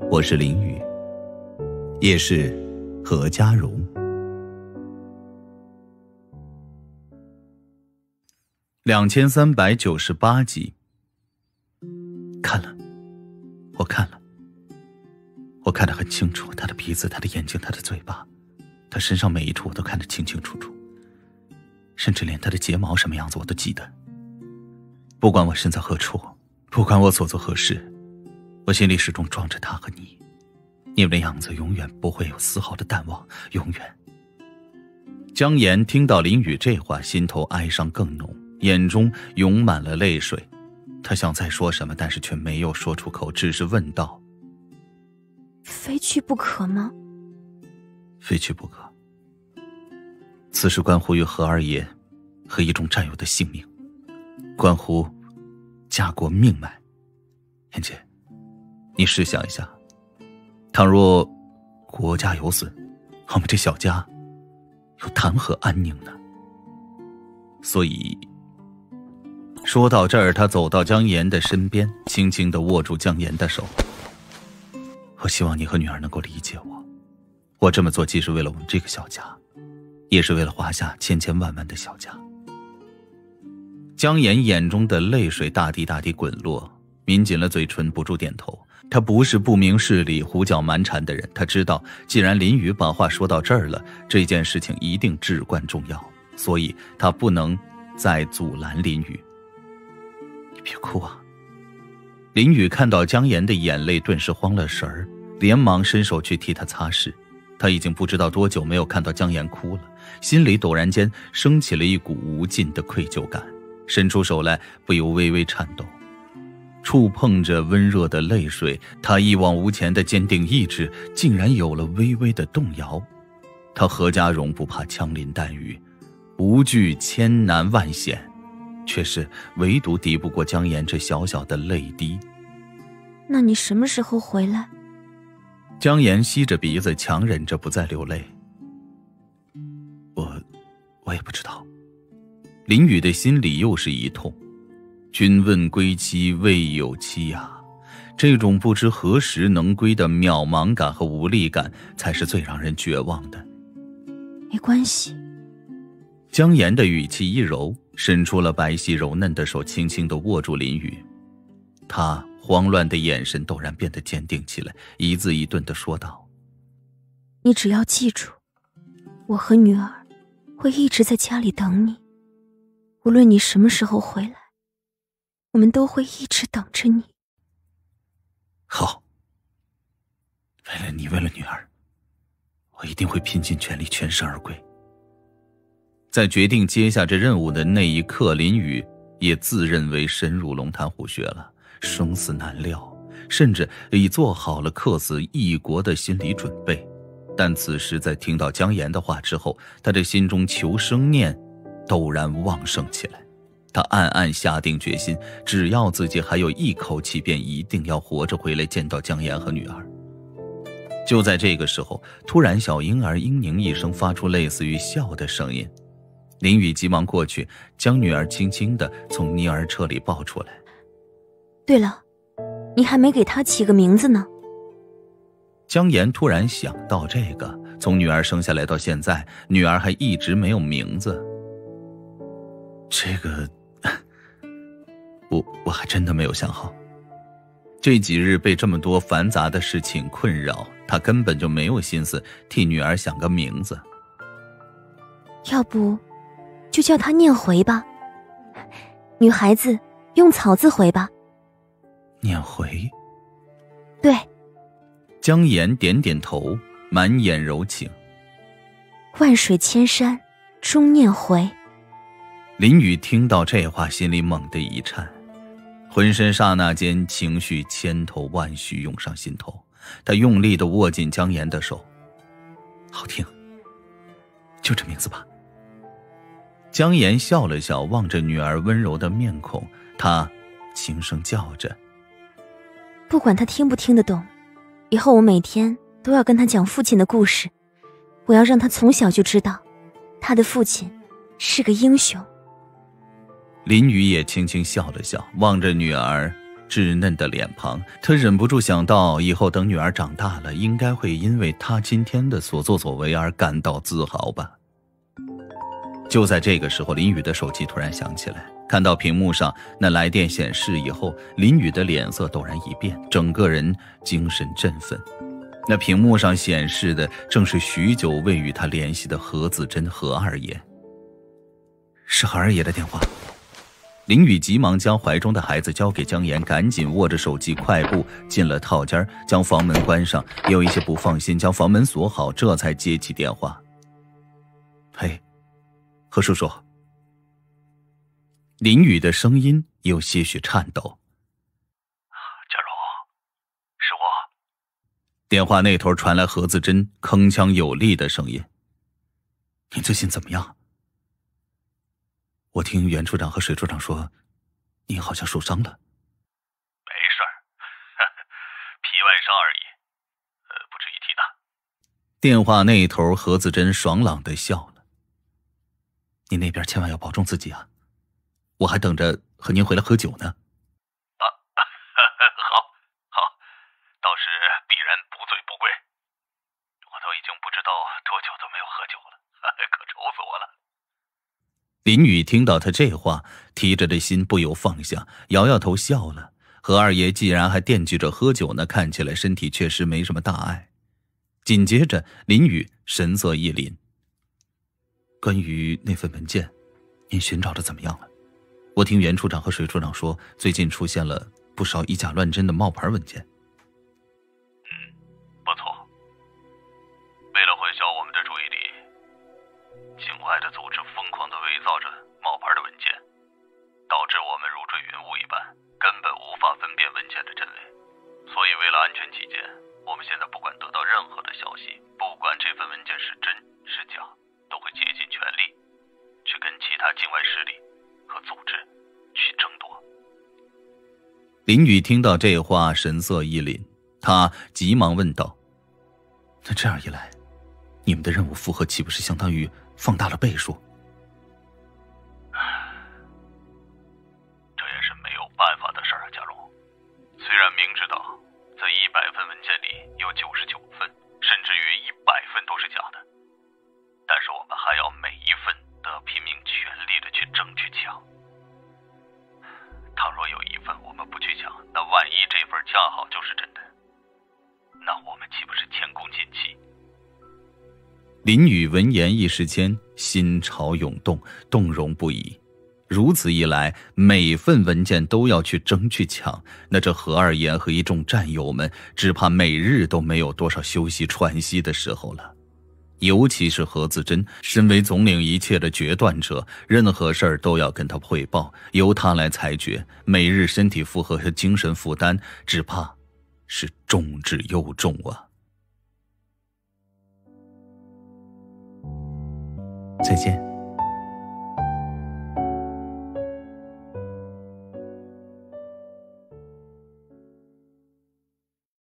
我是林宇，也是何家荣。2398集。看了，我看了，我看得很清楚，他的鼻子，他的眼睛，他的嘴巴，他身上每一处我都看得清清楚楚，甚至连他的睫毛什么样子我都记得。不管我身在何处，不管我所做何事，我心里始终装着他和你，你们的样子永远不会有丝毫的淡忘，永远。江岩听到林宇这话，心头哀伤更浓，眼中涌满了泪水。他想再说什么，但是却没有说出口，只是问道： 非去不可吗？ 非去不可。此事关乎于何二爷和一众战友的性命，关乎家国命脉。燕姐，你试想一下，倘若国家有损，我们这小家又谈何安宁呢？所以说到这儿，他走到江岩的身边，轻轻地握住江岩的手。我希望你和女儿能够理解我，我这么做既是为了我们这个小家，也是为了华夏千千万万的小家。江岩眼中的泪水大滴大滴滚落，抿紧了嘴唇，不住点头。他不是不明事理、胡搅蛮缠的人，他知道既然林宇把话说到这儿了，这件事情一定至关重要，所以他不能再阻拦林宇。你别哭啊！林宇看到江岩的眼泪，顿时慌了神儿，连忙伸手去替他擦拭。他已经不知道多久没有看到江岩哭了，心里陡然间升起了一股无尽的愧疚感，伸出手来不由微微颤抖，触碰着温热的泪水，他一往无前的坚定意志竟然有了微微的动摇。他何家荣不怕枪林弹雨，无惧千难万险，却是唯独敌不过江岩这小小的泪滴。 那你什么时候回来？ 江岩吸着鼻子，强忍着不再流泪。我也不知道。林宇的心里又是一痛。君问归期未有期啊，这种不知何时能归的渺茫感和无力感，才是最让人绝望的。 没关系。 江岩的语气一柔，伸出了白皙柔嫩的手，轻轻地握住林宇。他慌乱的眼神陡然变得坚定起来，一字一顿地说道： 你只要记住，我和女儿会一直在家里等你，无论你什么时候回来，我们都会一直等着你。 好，为了你，为了女儿，我一定会拼尽全力，全身而归。在决定接下这任务的那一刻，林宇也自认为深入龙潭虎穴了，生死难料，甚至已做好了客死异国的心理准备。但此时在听到江岩的话之后，他的心中求生念陡然旺盛起来。他暗暗下定决心，只要自己还有一口气，便一定要活着回来见到江岩和女儿。就在这个时候，突然小婴儿嘤咛一声，发出类似于笑的声音。林宇急忙过去，将女儿轻轻地从婴儿车里抱出来。 对了，你还没给她起个名字呢。 江岩突然想到这个，从女儿生下来到现在，女儿还一直没有名字。这个我还真的没有想好。这几日被这么多繁杂的事情困扰，他根本就没有心思替女儿想个名字。 要不就叫她念回吧，女孩子用草字回吧。 念回？ 对。 江岩点点头，满眼柔情。 万水千山终念回。 林宇听到这话，心里猛地一颤，浑身刹那间情绪千头万绪涌上心头。他用力地握紧江岩的手。好听，就这名字吧。江岩笑了笑，望着女儿温柔的面孔，他轻声叫着。 不管他听不听得懂，以后我每天都要跟他讲父亲的故事，我要让他从小就知道，他的父亲是个英雄。 林宇也轻轻笑了笑，望着女儿， 稚嫩的脸庞，他忍不住想到，以后等女儿长大了，应该会因为他今天的所作所为而感到自豪吧。就在这个时候，林宇的手机突然响起来，看到屏幕上那来电显示以后，林宇的脸色陡然一变，整个人精神振奋。那屏幕上显示的正是许久未与他联系的何子珍何二爷。是何二爷的电话。林宇急忙将怀中的孩子交给江岩，赶紧握着手机快步进了套间，将房门关上，有一些不放心，将房门锁好，这才接起电话。嘿，何叔叔。林宇的声音有些许颤抖。 佳蓉，是我。 电话那头传来何子珍铿锵有力的声音。你最近怎么样？我听袁处长和水处长说，你好像受伤了。 没事儿，皮外伤而已，不值一提的。 电话那头何子珍爽朗地笑了。你那边千万要保重自己啊，我还等着和您回来喝酒呢。 好，到时必然不醉不归。我都已经不知道多久都没有喝酒了，可愁死我了。 林宇听到他这话，提着的心不由放下，摇摇头笑了。何二爷既然还惦记着喝酒呢，看起来身体确实没什么大碍。紧接着林宇神色一凛。关于那份文件，您寻找的怎么样了？我听袁处长和水处长说，最近出现了不少以假乱真的冒牌文件。 不错。为了混淆我们的注意力，境外的组织疯狂地伪造着冒牌的文件，导致我们如坠云雾一般，根本无法分辨文件的真伪。所以为了安全起见，我们现在不管得到任何的消息，不管这份文件是真是假，都会竭尽全力去跟其他境外势力和组织去争夺。 林宇听到这话，神色一凛，他急忙问道：那这样一来，你们的任务负荷岂不是相当于放大了倍数？ 这也是没有办法的事儿啊，佳蓉。虽然明知道在100份文件里有99份，甚至于100份都是假的，但是我们还要每一份都要拼命全力的去争去抢。倘若有一份我们不去抢，那万一这份恰好就是真的，那我们岂不是前功尽弃？ 林宇闻言一时间心潮涌动，动容不已。如此一来，每份文件都要去争去抢，那这何二爷和一众战友们只怕每日都没有多少休息喘息的时候了。尤其是何子珍，身为总领一切的决断者，任何事儿都要跟他汇报，由他来裁决，每日身体负荷和精神负担只怕是重之又重啊。再见。